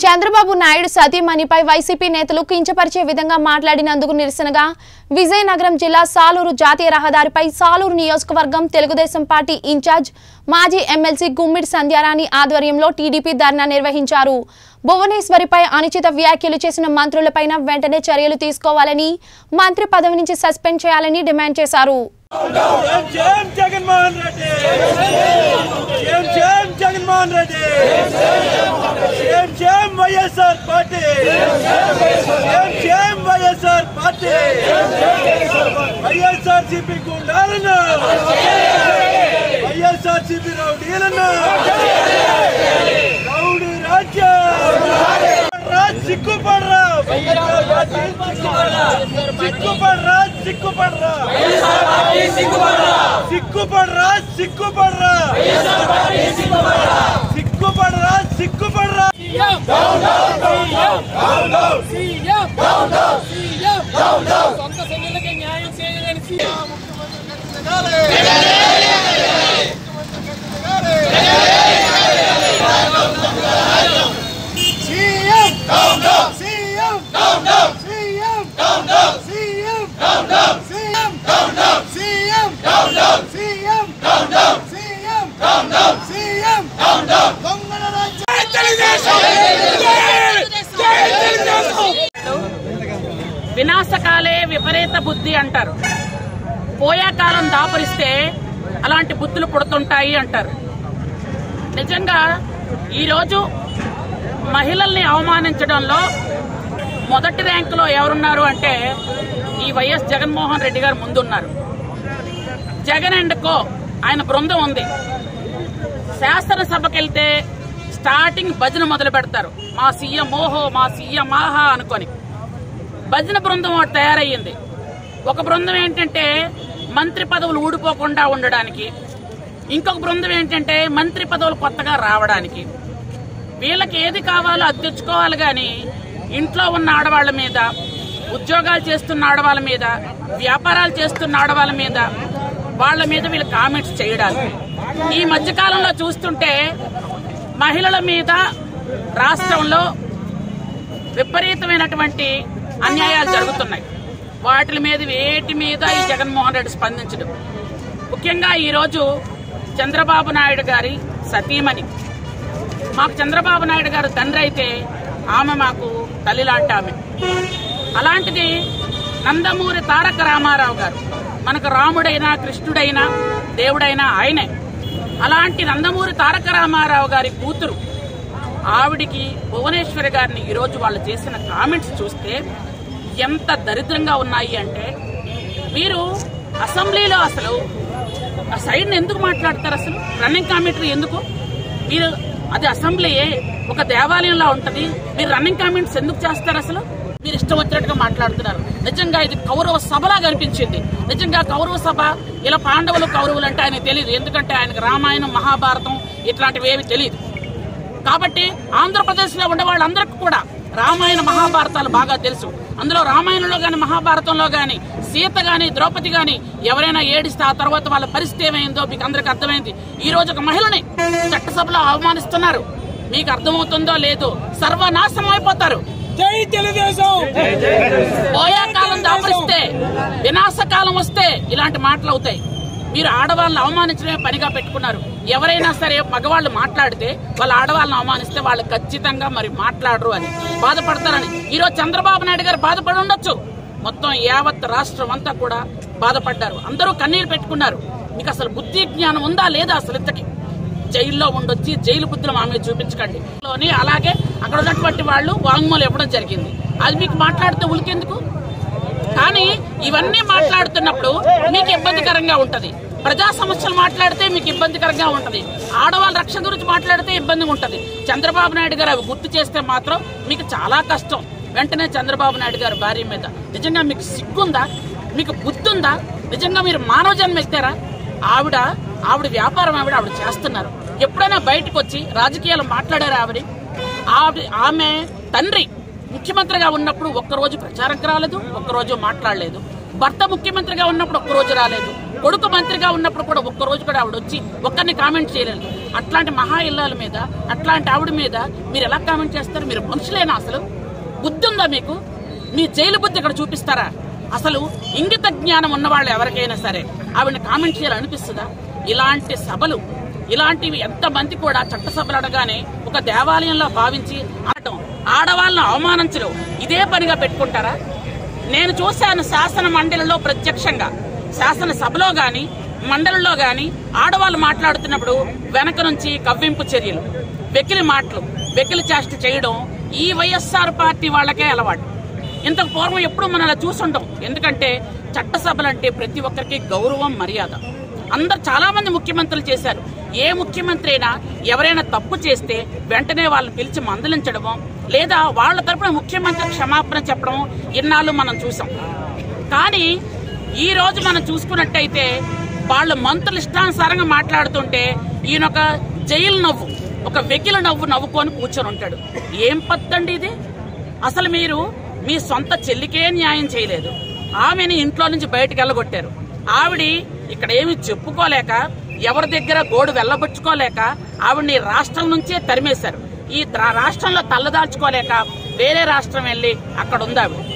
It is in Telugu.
చంద్రబాబు నాయుడు సతీమణిపై వైసీపీ నేతలు కించపరిచే విధంగా మాట్లాడినందుకు నిరసనగా విజయనగరం జిల్లా సాలూరు జాతీయ రహదారిపై సాలూరు నియోజకవర్గం తెలుగుదేశం పార్టీ ఇన్ఛార్జ్ మాజీ ఎమ్మెల్సీ గుమ్మిడి సంధ్యారాణి ఆధ్వర్యంలో టీడీపీ ధర్నా నిర్వహించారు. భువనేశ్వరిపై అనుచిత వ్యాఖ్యలు చేసిన మంత్రులపైన వెంటనే చర్యలు తీసుకోవాలని, మంత్రి పదవి నుంచి సస్పెండ్ చేయాలని డిమాండ్ చేశారు. వినాశకాలే విపరీత బుద్ధి అంటారు. పోయే కాలం దాపరిస్తే అలాంటి బుద్ధులు పుడుతుంటాయి అంటారు. నిజంగా ఈరోజు మహిళల్ని అవమానించడంలో మొదటి ర్యాంకులో ఎవరున్నారు అంటే ఈ వైఎస్ జగన్మోహన్ రెడ్డి గారు ముందున్నారు. జగన్ అండ్ కో ఆయన బృందం ఉంది. శాసనసభకి వెళ్తే స్టార్టింగ్ భజన మొదలు పెడతారు. మా సీఎం ఓహో, మా సీఎం ఆహా అనుకొని భజన బృందం ఒకటి తయారయ్యింది. ఒక బృందం ఏంటంటే మంత్రి పదవులు ఊడిపోకుండా ఉండడానికి, ఇంకొక బృందం ఏంటంటే మంత్రి పదవులు కొత్తగా రావడానికి. వీళ్ళకి ఏది కావాలో అది తెచ్చుకోవాలి గాని ఇంట్లో ఉన్న ఆడవాళ్ల మీద, ఉద్యోగాలు చేస్తున్న ఆడవాళ్ళ మీద, వ్యాపారాలు చేస్తున్న ఆడవాళ్ళ మీద, వాళ్ల మీద వీళ్ళు కామెంట్స్ చేయడాలు. ఈ మధ్యకాలంలో చూస్తుంటే మహిళల మీద రాష్ట్రంలో విపరీతమైనటువంటి అన్యాయాలు జరుగుతున్నాయి. వాటి మీద వేటి మీద ఈ జగన్మోహన్ రెడ్డి స్పందించడం. ముఖ్యంగా ఈరోజు చంద్రబాబు నాయుడు గారి సతీమణి, మాకు చంద్రబాబు నాయుడు గారు తండ్రి అయితే ఆమె మాకు తల్లి లాంటి ఆమె. అలాంటిది నందమూరి తారక రామారావు గారు, మనకు రాముడైనా కృష్ణుడైనా దేవుడైనా ఆయనే. అలాంటి నందమూరి తారక రామారావు గారి కూతురు ఆవిడికి భువనేశ్వరి గారిని ఈరోజు వాళ్ళు చేసిన కామెంట్స్ చూస్తే ఎంత దరిద్రంగా ఉన్నాయి అంటే, మీరు అసెంబ్లీలో అసలు ఆ సైడ్ని ఎందుకు మాట్లాడతారు? అసలు రన్నింగ్ కామెంటరీ ఎందుకు? మీరు అది అసెంబ్లీయే, ఒక దేవాలయంలో ఉంటది, మీరు రన్నింగ్ కామెంట్స్ ఎందుకు చేస్తారు? అసలు మీరు ఇష్టం వచ్చినట్టుగా మాట్లాడుతున్నారు. నిజంగా ఇది కౌరవ సభలాగా అనిపించింది. నిజంగా కౌరవ సభ, ఇలా పాండవులు కౌరవులు అంటే ఆయనకు తెలియదు. ఎందుకంటే ఆయనకు రామాయణం మహాభారతం ఇట్లాంటివి ఏవి తెలియదు. కాబట్టి ఆంధ్రప్రదేశ్ లో ఉండే వాళ్ళందరికీ కూడా రామాయణ మహాభారతాలు బాగా తెలుసు. అందులో రామాయణంలో గాని మహాభారతంలో గాని సీత గాని ద్రౌపది గాని ఎవరైనా ఏడిస్తే ఆ తర్వాత వాళ్ళ పరిస్థితి ఏమైందో మీకు అందరికి అర్థమైంది. ఈ రోజు ఒక మహిళని చట్టసభలో అవమానిస్తున్నారు. మీకు అర్థమవుతుందో లేదో, సర్వనాశనం అయిపోతారు. జై తెలుగుదేశం. పోయే కాలం దాపరిస్తే వినాశకాలం వస్తే ఇలాంటి మాటలు అవుతాయి. మీరు ఆడవాళ్ళని అవమానించడమే పనిగా పెట్టుకున్నారు. ఎవరైనా సరే మగవాళ్ళు మాట్లాడితే వాళ్ళ ఆడవాళ్ళని అవమానిస్తే వాళ్ళు ఖచ్చితంగా మరి మాట్లాడరు అని బాధపడతారని ఈరోజు చంద్రబాబు నాయుడు గారు బాధపడి ఉండొచ్చు. మొత్తం యావత్ రాష్ట్రం అంతా కూడా బాధపడ్డారు. అందరూ కన్నీరు పెట్టుకున్నారు. మీకు అసలు బుద్ధి జ్ఞానం ఉందా లేదా? అసలు ఇంతకి జైల్లో ఉండొచ్చి జైలు బుద్ధులు మా మీద చూపించకండి. అలాగే అక్కడ ఉన్నటువంటి వాళ్ళు వాంగ్మూలం ఇవ్వడం జరిగింది. అది మీకు మాట్లాడితే ఉలికెందుకు? కానీ ఇవన్నీ మాట్లాడుతున్నప్పుడు మీకు ఇబ్బందికరంగా ఉంటది. ప్రజా సమస్యలు మాట్లాడితే మీకు ఇబ్బందికరంగా ఉంటది. ఆడవాళ్ళ రక్షణ గురించి మాట్లాడితే ఇబ్బందిగా ఉంటది. చంద్రబాబు నాయుడు గారు అవి గుర్తు చేస్తే మాత్రం మీకు చాలా కష్టం. వెంటనే చంద్రబాబు నాయుడు గారి భార్య మీద నిజంగా మీకు సిగ్గుందా? మీకు బుద్ధి ఉందా? నిజంగా మీరు మానవ జన్మ ఎత్తారా? ఆవిడ వ్యాపారం ఆవిడ చేస్తున్నారు. ఎప్పుడైనా బయటకు వచ్చి రాజకీయాలు మాట్లాడారా? ఆమె తండ్రి ముఖ్యమంత్రిగా ఉన్నప్పుడు ఒక్కరోజు ప్రచారంకి రాలేదు, ఒక్కరోజు మాట్లాడలేదు. భర్త ముఖ్యమంత్రిగా ఉన్నప్పుడు ఒక్కరోజు రాలేదు. కొడుకు మంత్రిగా ఉన్నప్పుడు కూడా ఒక్కరోజు కూడా ఆవిడ వచ్చి ఒక్కరిని కామెంట్ చేయలేదు. అట్లాంటి మహా ఇళ్ళ మీద, అట్లాంటి ఆవిడ మీద మీరు ఎలా కామెంట్ చేస్తారు? మీరు మనుషులేనా? అసలు బుద్ధి ఉందా మీకు? మీ జైలు బుద్ధి ఇక్కడ చూపిస్తారా? అసలు ఇంగిత జ్ఞానం ఉన్నవాళ్ళు ఎవరికైనా సరే ఆవిడని కామెంట్ చేయాలనిపిస్తుందా? ఇలాంటి సభలు, ఇలాంటివి ఎంతమంది కూడా చట్టసభలు అడగానే ఒక దేవాలయంలో భావించి ఆడటం, ఆడవాళ్ళను అవమానించడం ఇదే పనిగా పెట్టుకుంటారా? నేను చూశాను శాసన మండలిలో ప్రత్యక్షంగా, శాసనసభలో గాని మండలిలో గాని ఆడవాళ్ళు మాట్లాడుతున్నప్పుడు వెనక నుంచి కవ్వింపు చర్యలు, వెకిలి మాటలు, వెకిలి చేష్ట చేయడం ఈ వైఎస్ఆర్ పార్టీ వాళ్ళకే అలవాటు. ఇంతకు పూర్వం ఎప్పుడు మనం అలా చూసుంటాం. ఎందుకంటే చట్టసభలంటే ప్రతి ఒక్కరికి గౌరవం, మర్యాద. అందరు చాలా మంది ముఖ్యమంత్రులు చేశారు. ఏ ముఖ్యమంత్రి అయినా ఎవరైనా తప్పు చేస్తే వెంటనే వాళ్ళని పిలిచి మందలించడమో లేదా వాళ్ళ తరపున ముఖ్యమంత్రి క్షమాపణ చెప్పడం ఇన్నాళ్ళు మనం చూసాం. కానీ ఈ రోజు మనం చూసుకున్నట్టయితే వాళ్ళ మంత్రులు ఇష్టానుసారంగా మాట్లాడుతుంటే ఈయన ఒక జైలు నవ్వు, ఒక వెకిల నవ్వు నవ్వుకొని కూర్చొని ఉంటాడు. ఏం పత్తండి ఇది? అసలు మీరు మీ సొంత చెల్లికే న్యాయం చేయలేదు. ఆమెని ఇంట్లో నుంచి బయటకు వెళ్ళగొట్టారు. ఆవిడ ఇక్కడ ఏమి చెప్పుకోలేక, ఎవరి దగ్గర గోడు వెళ్ళబుచ్చుకోలేక ఆవిడ్ని రాష్ట్రం నుంచే తరిమేశారు. ఈ రాష్ట్రంలో తల్లదాల్చుకోలేక వేరే రాష్ట్రం వెళ్ళి అక్కడ ఉంది ఆవిడ.